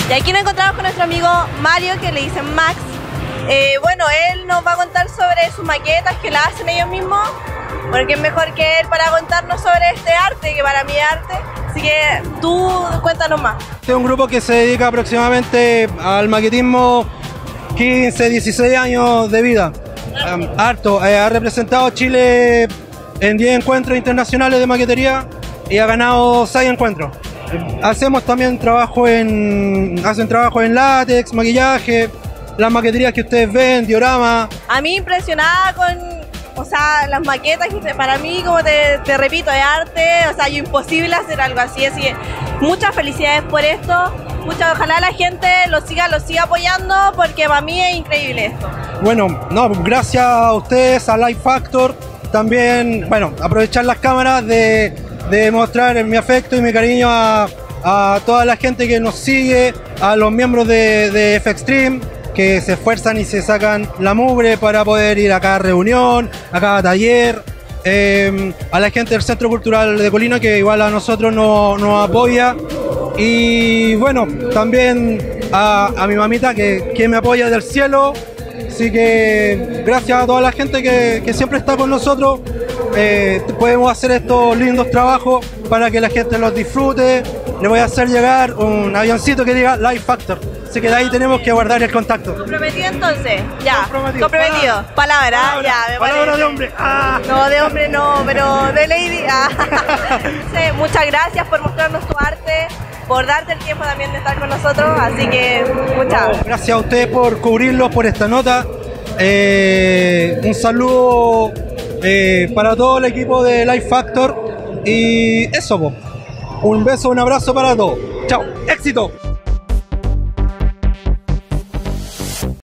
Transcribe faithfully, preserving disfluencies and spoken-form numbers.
Y aquí nos encontramos con nuestro amigo Mario, que le dicen Max. Eh, bueno, él nos va a contar sobre sus maquetas que la hacen ellos mismos, porque es mejor que él para contarnos sobre este arte, que para mí es arte. Así que tú cuéntanos más. Este es un grupo que se dedica aproximadamente al maquetismo quince, dieciséis años de vida. Um, harto. Eh, ha representado a Chile en diez encuentros internacionales de maquetería y ha ganado seis encuentros. Hacemos también trabajo en, hacen trabajo en látex, maquillaje, las maqueterías que ustedes ven, diorama. A mí impresionada con, o sea, las maquetas, para mí, como te, te repito, es arte, o sea, yo imposible hacer algo así, así que muchas felicidades por esto, muchas, ojalá la gente lo siga, lo siga apoyando, porque para mí es increíble esto. Bueno, no, gracias a ustedes, a Life Factor, también, bueno, aprovechar las cámaras de, de mostrar mi afecto y mi cariño a, a toda la gente que nos sigue, a los miembros de, de F Extreme, que se esfuerzan y se sacan la mugre para poder ir a cada reunión, a cada taller, eh, a la gente del Centro Cultural de Colina, que igual a nosotros nos, nos apoya, y bueno, también a, a mi mamita que, que me apoya del cielo. Así que gracias a toda la gente que, que siempre está con nosotros, eh, podemos hacer estos lindos trabajos para que la gente los disfrute. Le voy a hacer llegar un avioncito que diga Life Factor, así que de ahí tenemos que guardar el contacto. ¿Comprometido entonces? Ya, comprometido. comprometido. Palabra, Palabra, ya, me palabra parece. de hombre. Ah. No, de hombre no, pero de lady. Ah. Sí, muchas gracias por mostrarnos tu arte, por darte el tiempo también de estar con nosotros, así que muchas no, gracias a ustedes por cubrirlo, por esta nota. Eh, un saludo eh, para todo el equipo de Life Factor y eso, po. Un beso, un abrazo para todos. Chao, éxito.